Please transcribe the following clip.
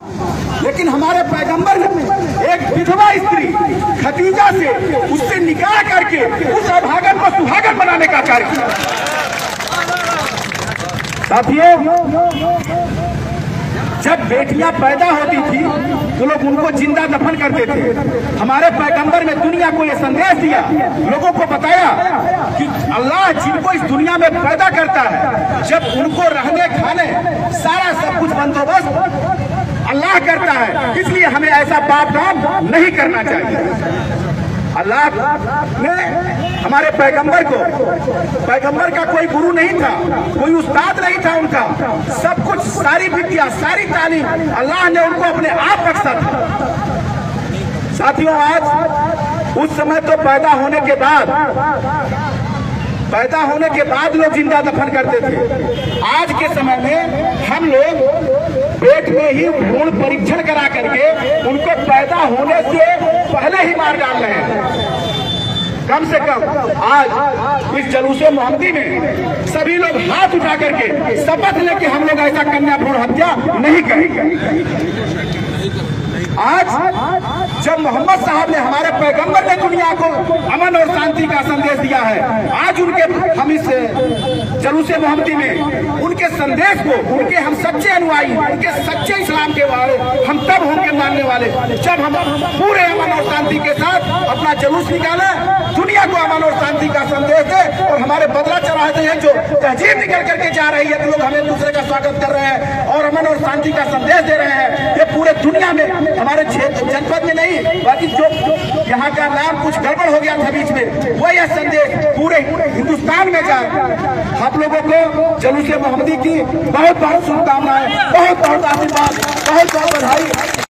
लेकिन हमारे पैगंबर ने एक विधवा स्त्री खदीजा से उससे निकाह करके उस अभागन को सुहागन बनाने का कार्य किया। साथियों, जब बेटियां पैदा होती थी तो लोग उनको जिंदा दफन करते थे। हमारे पैगंबर ने दुनिया को यह संदेश दिया, लोगों को बताया कि अल्लाह जिनको इस दुनिया में पैदा करता है, जब उनको रहने खाने सारा सब कुछ बंदोबस्त अल्लाह करता है, इसलिए हमें ऐसा पाप काम नहीं करना चाहिए। अल्लाह ने हमारे पैगंबर का कोई गुरु नहीं था, कोई उस्ताद नहीं था उनका, सब कुछ सारी विद्या सारी तालीम अल्लाह ने उनको अपने आप बख्शा था। साथियों, आज उस समय तो पैदा होने के बाद लोग जिंदा दफन करते थे। आज के समय में हम लोग पेट में ही भ्रूण परीक्षण करा करके उनको पैदा होने से पहले ही मार डाल रहे हैं। कम से कम आज इस जलूसे मोहम्मदी में सभी लोग हाथ उठा करके शपथ लेके हम लोग ऐसा कन्या भ्रूण हत्या नहीं करेंगे। आज जब मोहम्मद साहब ने, हमारे पैगंबर ने दुनिया को अमन और शांति का संदेश दिया है, आज हम इस जलूसे मोहम्मदी में उनके संदेश को, उनके हम सच्चे अनुयायी, उनके सच्चे इस्लाम के वाले हम तब होंगे मानने वाले जब हम पूरे अमन और शांति के साथ अपना जुलूस निकाले, दुनिया को अमन और शांति का संदेश दे। और हमारे बदला चढ़ाते हैं जो तहजीब निकल करके जा रही है, तो लोग हमें दूसरे का स्वागत कर रहे हैं और अमन और शांति का संदेश दे रहे हैं। ये पूरे दुनिया में, हमारे जनपद में नहीं, बाकी जो यहाँ का नाम कुछ गड़बड़ हो गया था बीच में, वो यह संदेश पूरे हिंदुस्तान में जाए। आप लोगों को जलूसे मोहम्मदी की बहुत बहुत शुभकामनाएं, बहुत बहुत आशीर्वाद, बहुत बहुत बधाई।